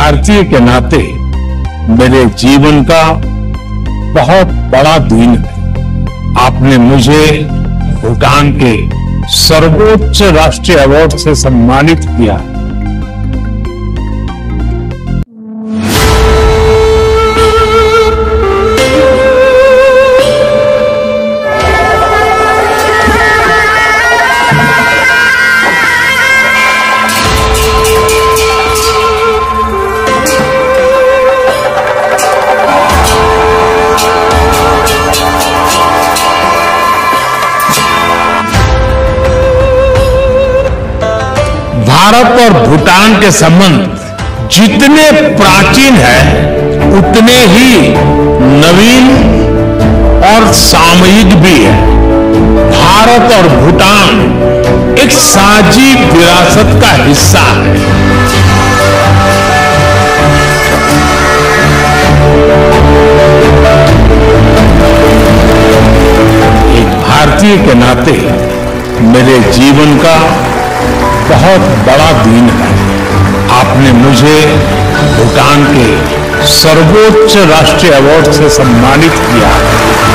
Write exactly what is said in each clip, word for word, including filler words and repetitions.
भारतीय के नाते मेरे जीवन का बहुत बड़ा दिन है। आपने मुझे भूटान के सर्वोच्च राष्ट्रीय अवार्ड से सम्मानित किया है। भारत और भूटान के संबंध जितने प्राचीन हैं, उतने ही नवीन और सामयिक भी है। भारत और भूटान एक साझी विरासत का हिस्सा है। एक भारतीय के नाते मेरे जीवन का बहुत बड़ा दिन है। आपने मुझे भूटान के सर्वोच्च राष्ट्रीय अवार्ड से सम्मानित किया है।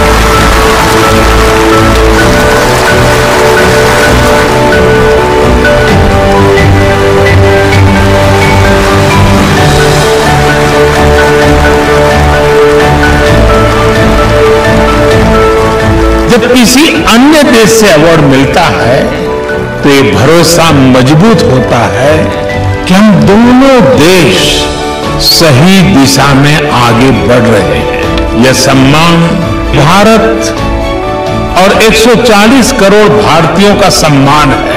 जब किसी अन्य देश से अवार्ड मिलता है तो ये भरोसा मजबूत होता है कि हम दोनों देश सही दिशा में आगे बढ़ रहे हैं। यह सम्मान भारत और एक सौ चालीस करोड़ भारतीयों का सम्मान है।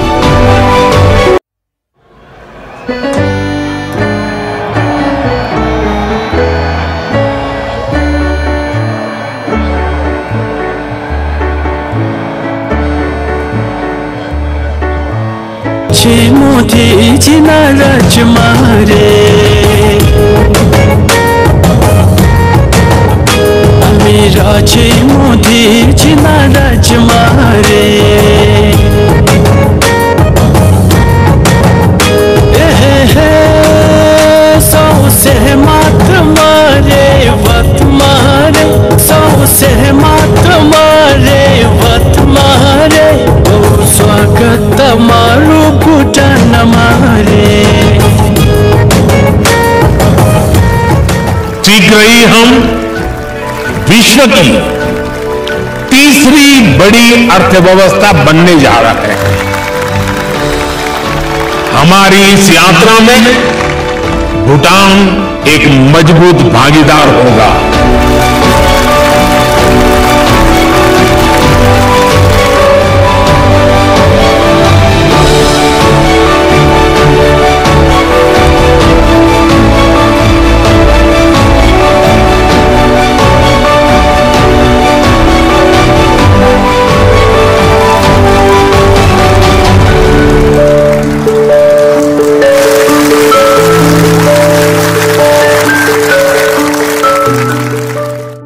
मोती जिना राजमारे मेरा छे मोती जिना राजमारे सौ से मात्र मारे वत मारे सौ से मात्र मारे वत मारे स्वागत मारू भूटान मारे। शीघ्र ही हम विश्व की तीसरी बड़ी अर्थव्यवस्था बनने जा रहे हैं। हमारी इस यात्रा में भूटान एक मजबूत भागीदार होगा।